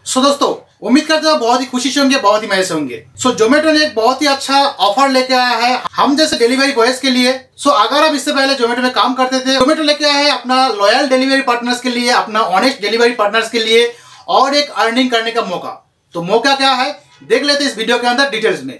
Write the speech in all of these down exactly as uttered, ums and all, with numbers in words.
सो so, दोस्तों उम्मीद करते हैं बहुत ही खुशी से होंगे, बहुत ही मजे से होंगे। सो so, जोमेटो ने एक बहुत ही अच्छा ऑफर लेके आया है हम जैसे डिलीवरी बॉयज के लिए। सो so, अगर आप इससे पहले जोमेटो में काम करते थे, जोमेटो लेके आया है अपना लॉयल डिलीवरी पार्टनर्स के लिए, अपना ऑनेस्ट डिलीवरी पार्टनर्स के लिए और एक अर्निंग करने का मौका। तो मौका क्या है देख लेते हैं इस वीडियो के अंदर डिटेल्स में।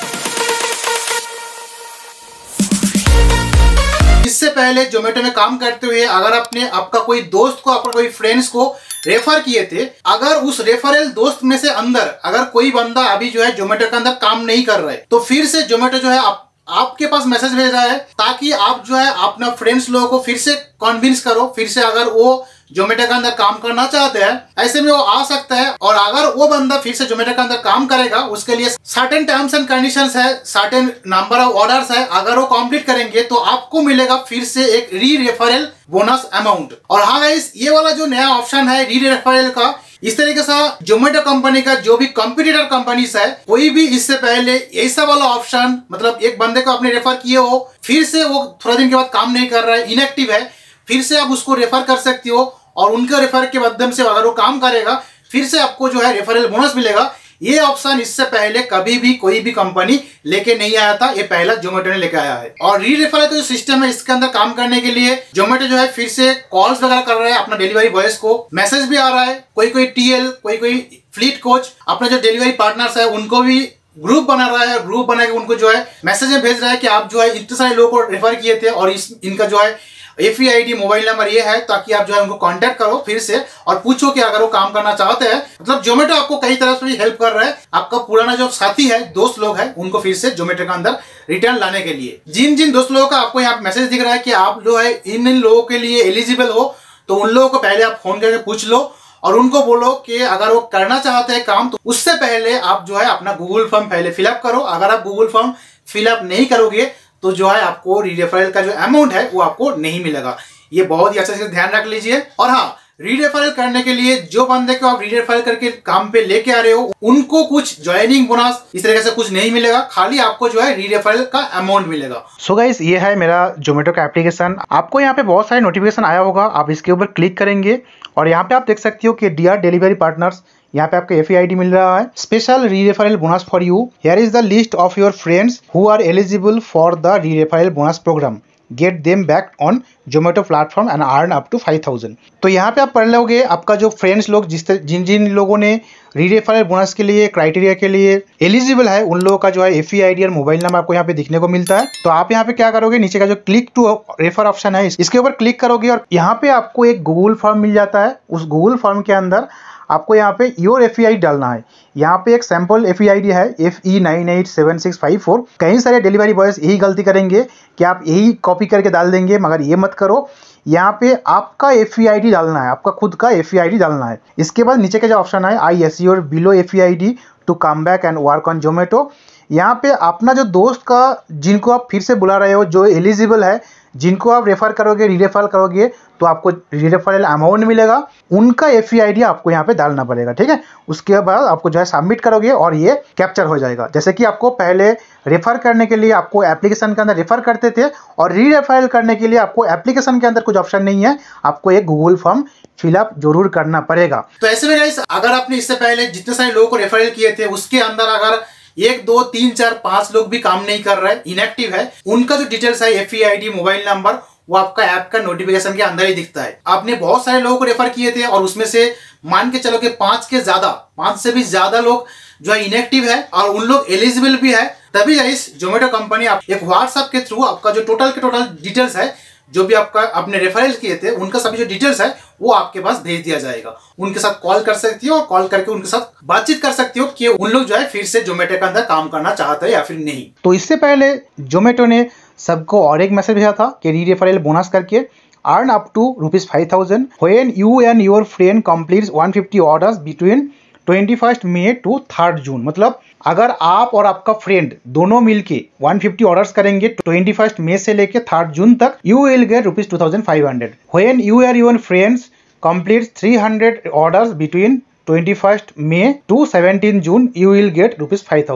इससे पहले जोमेटो में काम करते हुए अगर आपने आपका कोई दोस्त को, आपका कोई फ्रेंड्स को रेफर किए थे, अगर उस रेफरल दोस्त में से अंदर अगर कोई बंदा अभी जो है जोमेटो के अंदर काम नहीं कर रहा है, तो फिर से जोमेटो जो है आप, आपके पास मैसेज भेज रहा है ताकि आप जो है अपना फ्रेंड्स लोगों को फिर से कन्विंस करो, फिर से अगर वो जोमेटो के अंदर काम करना चाहते हैं ऐसे में वो आ सकता है। और अगर वो बंदा फिर से जोमेटो के अंदर काम करेगा उसके लिए सर्टेन टर्म्स एंड कंडीशंस है, सर्टेन नंबर ऑफ ऑर्डर्स है, अगर वो कंप्लीट करेंगे तो आपको मिलेगा फिर से एक री रेफरल बोनस अमाउंट। और हाँ गाइस, ये वाला जो नया ऑप्शन है री रेफरल का, इस तरीके से जोमेटो कंपनी का जो भी कंपटीटर कंपनीज है कोई भी इससे पहले ऐसा वाला ऑप्शन, मतलब एक बंदे को आपने रेफर किए हो, फिर से वो थोड़ा दिन के बाद काम नहीं कर रहा है, इनएक्टिव है, फिर से आप उसको रेफर कर सकती हो और उनके रेफर के माध्यम से अगर वो काम करेगा फिर से आपको जो है रेफरल बोनस मिलेगा। ये ऑप्शन इससे पहले कभी भी कोई भी कंपनी लेके नहीं आया था, ये पहला जोमेटो ने लेके आया है। और री रेफरल का जो सिस्टम है इसके अंदर काम करने के लिए जोमेटो जो है फिर से कॉल्स वगैरह कर रहा है अपना डिलीवरी बॉयज को, मैसेज भी आ रहा है, कोई कोई टीएल, कोई कोई फ्लीट कोच अपना जो डिलीवरी पार्टनर्स है उनको भी ग्रुप बना रहा है, ग्रुप बना के उनको जो है मैसेज में भेज रहा है कि आप जो है इतने सारे लोगों को रेफर किए थे और इस इनका जो है F E I D mobile number ये है, ताकि आप जो है उनको कांटेक्ट करो फिर से और पूछो कि अगर वो काम करना चाहते हैं। मतलब जोमेटो आपको कई तरह से हेल्प कर रहा है, आपका पुराना जो साथी है, दोस्त लोग हैं, उनको फिर से जोमेटो के अंदर रिटर्न लाने के लिए। जिन जिन दोस्त लोगों का आपको यहाँ मैसेज दिख रहा है कि आप जो है इन इन लोगों के लिए एलिजिबल हो, तो उन लोगों को पहले आप फोन करके पूछ लो और उनको बोलो कि अगर वो करना चाहते हैं काम तो उससे पहले आप जो है अपना गूगल फॉर्म पहले फिलअप करो। अगर आप गूगल फॉर्म फिलअप नहीं करोगे तो जो है आपको री रेफरल का जो अमाउंट है वो आपको नहीं मिलेगा। ये बहुत ही अच्छे से ध्यान रख लीजिए। और हाँ, री रेफरल करने के लिए जो बंदे को आप री रेफरल करके काम पे लेके आ रहे हो उनको कुछ ज्वाइनिंग बोनस इस तरीके से कुछ नहीं मिलेगा, खाली आपको जो है री रेफरल का अमाउंट मिलेगा। सो so गाइस, ये है मेरा जोमेटो का एप्लीकेशन। आपको यहाँ पे बहुत सारे नोटिफिकेशन आया होगा, आप इसके ऊपर क्लिक करेंगे और यहाँ पे आप देख सकते हो कि डियर डिलीवरी पार्टनर्स, यहाँ पे आपको एफ ई आई डी मिल रहा है, special re referral bonus for you, here is the list of your friends who are eligible for the re referral bonus program, get them back on Zomato platform and earn up to five thousand. तो यहाँ पे आप पढ़ लोगे आपका जो friends लोग जिस जिन जिन लोगों ने री रेफरल बोनस के लिए क्राइटेरिया के लिए एलिजिबल है उन लोगों का जो है एफ ई आई डी और मोबाइल नंबर आपको यहाँ पे दिखने को मिलता है। तो आप यहाँ पे क्या करोगे, नीचे का जो क्लिक टू रेफर ऑप्शन है इसके ऊपर क्लिक करोगे और यहाँ पे आपको एक गूगल फॉर्म मिल जाता है। उस गूगल फॉर्म के अंदर आपको यहाँ पे your F E I D डालना है। यहाँ पे एक sample F E I D है F E nine eight seven six five four. कई सारे डिलीवरी बॉयज यही गलती करेंगे कि आप यही कॉपी करके डाल देंगे, मगर ये मत करो। यहाँ पे आपका एफ ई आई डी डालना है, आपका खुद का एफ ई आई डी डालना है। इसके बाद नीचे का जो ऑप्शन है is your below F E I D to come back and work on Zomato, यहाँ पे अपना जो दोस्त का जिनको आप फिर से बुला रहे हो जो एलिजिबल है, जिनको आप रेफर करोगे, री रेफर करोगे तो आपको री रेफरल अमाउंट मिलेगा, उनका एफ ई आई डी आपको यहाँ पे डालना पड़ेगा। ठीक है, उसके बाद आपको जो है सबमिट करोगे और ये कैप्चर हो जाएगा। जैसे कि आपको पहले रेफर करने के लिए आपको एप्लीकेशन के अंदर रेफर करते थे और री रेफरल करने के लिए आपको एप्लीकेशन के अंदर कुछ ऑप्शन नहीं है, आपको एक गूगल फॉर्म फिलअप जरूर करना पड़ेगा। तो ऐसे में गाइस, अगर आपने इससे पहले जितने सारे लोगों को रेफरल किए थे उसके अंदर अगर एक दो तीन चार पांच लोग भी काम नहीं कर रहे हैं, इनएक्टिव है, उनका जो डिटेल्स है F E I D mobile number वो आपका ऐप का नोटिफिकेशन के अंदर ही दिखता है। आपने बहुत सारे लोगों को रेफर किए थे और उसमें से मान के चलो कि पांच के ज्यादा, पांच से भी ज्यादा लोग जो है इनएक्टिव है और उन लोग एलिजिबल भी है, तभी गाइस जोमेटो कंपनी आप एक व्हाट्सएप के थ्रू आपका जो टोटल के टोटल डिटेल्स है, जो भी आपका आपने रेफरल किए थे उनका सभी जो डिटेल्स है वो आपके पास भेज दिया जाएगा। उनके साथ कॉल कर सकती हो और कॉल करके उनके साथ बातचीत कर सकती हो कि उन लोग जो है फिर से जोमेटो के अंदर काम करना चाहते हैं या फिर नहीं। तो इससे पहले जोमेटो ने सबको और एक मैसेज भेजा था कि री रेफरल बोनस करके earn up to rupees five thousand when you and your friend completes one fifty orders between twenty first May to third June. मतलब अगर आप और आपका फ्रेंड दोनों मिलके वन फिफ्टी ऑर्डर्स करेंगे ट्वेंटी फर्स्ट मई से लेके थर्ड जून तक, you will get rupees two thousand five hundred. When you and your friends complete three hundred orders between twenty first May to seventeen June, you will get rupees five thousand.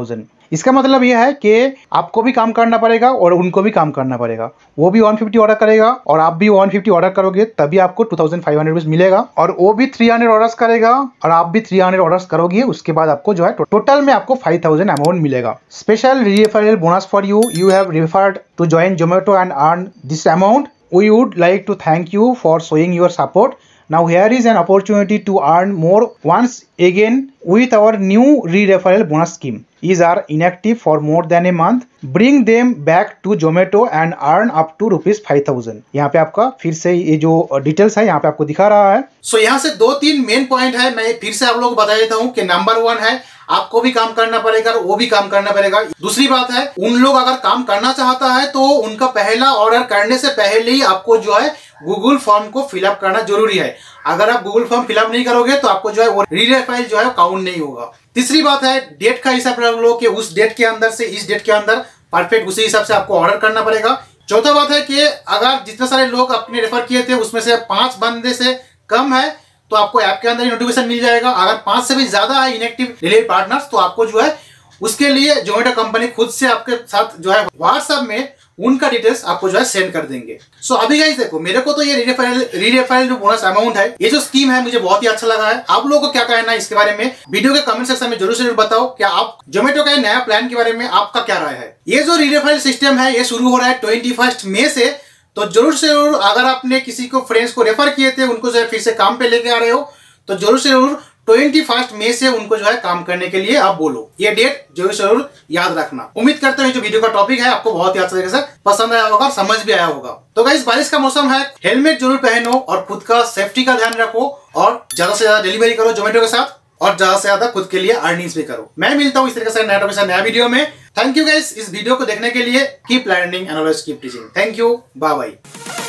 इसका मतलब यह है कि आपको भी काम करना पड़ेगा और उनको भी काम करना पड़ेगा। वो भी वन फिफ्टी ऑर्डर करेगा और आप भी वन फिफ्टी ऑर्डर करोगे, तभी आपको two thousand five hundred rupees मिलेगा। और वो भी थ्री हंड्रेड ऑर्डर्स करेगा और आप भी थ्री हंड्रेड ऑर्डर्स करोगे, उसके बाद आपको जो है टोटल में आपको फाइव थाउजेंड अमाउंट मिलेगा। Special referral bonus for you, you have referred to join Zomato and earn this amount. We would like to thank you for showing your support. Now here is an opportunity to earn more once again with our new re-referral bonus scheme. These are inactive for more than a month. Bring them back to Zomato and earn up to rupees five thousand. यहाँ पे आपका फिर से ये जो details है यहाँ पे आपको दिखा रहा है। सो so, यहाँ से दो तीन मेन पॉइंट है, मैं फिर से आप लोगों को बता देता हूँ कि नंबर वन है आपको भी काम करना पड़ेगा और वो भी काम करना पड़ेगा। दूसरी बात है, उन लोग अगर काम करना चाहता है तो उनका पहला ऑर्डर करने से पहले ही आपको जो है गूगल फॉर्म को फिलअप करना जरूरी है। अगर आप गूगल फॉर्म फिलअप नहीं करोगे तो आपको जो है वो री-रेफरल जो है काउंट नहीं होगा। तीसरी बात है, डेट का हिसाब रख लो कि उस डेट के अंदर से इस डेट के अंदर परफेक्ट उसी हिसाब से आपको ऑर्डर करना पड़ेगा। चौथा बात है कि अगर जितने सारे लोग आपने रेफर किए थे उसमें से पांच बंदे से कम है तो आपको ऐप के अंदर ही नोटिफिकेशन मिल जाएगा। अगर पांच से भी ज्यादा है इनएक्टिव डिलीवरी पार्टनर्स तो आपको जो है उसके लिए जोमेटो कंपनी खुद से आपके साथ जो है व्हाट्सएप में उनका डिटेल्स आपको जो है सेंड कर देंगे। सो so, अभी गाइस देखो, मेरे को तो ये री-रेफरल री-रेफरल जो बोनस अमाउंट है, ये जो स्कीम है मुझे बहुत ही अच्छा लगा है। आप लोगों को क्या कहना है इसके बारे में वीडियो के कमेंट सेक्शन में जरूर से जरूर बताओ। क्या आप जोमेटो का नया प्लान के बारे में आपका क्या राय है? ये जो री-रेफरल सिस्टम है ये शुरू हो रहा है ट्वेंटी फर्स्ट मई से, तो जरूर से जरूर अगर आपने किसी को फ्रेंड्स को रेफर किए थे उनको जो फिर से काम पे लेके आ रहे हो तो जरूर से जरूर ट्वेंटी फर्स्ट मई से उनको जो है काम करने के लिए आप बोलो। ये डेट जरूर से जरूर याद रखना। उम्मीद करते हैं जो वीडियो का टॉपिक है आपको बहुत ही अच्छे तरीके से पसंद आया होगा, समझ भी आया होगा। तो गाइस बारिश का मौसम है, हेलमेट जरूर पहनो और खुद का सेफ्टी का ध्यान रखो और ज्यादा से ज्यादा डिलीवरी करो जोमेटो के साथ और ज्यादा से ज्यादा खुद के लिए अर्निंग्स भी करो। मैं मिलता हूँ इस तरीके से नया टॉपिक से नया वीडियो में। थैंक यू गाइस इस वीडियो को देखने के लिए। Keep learning and always keep teaching. Thank you, bye bye.